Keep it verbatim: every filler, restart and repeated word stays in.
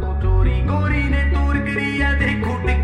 तो चोरी गोरी ने टूर करी है देखो टिक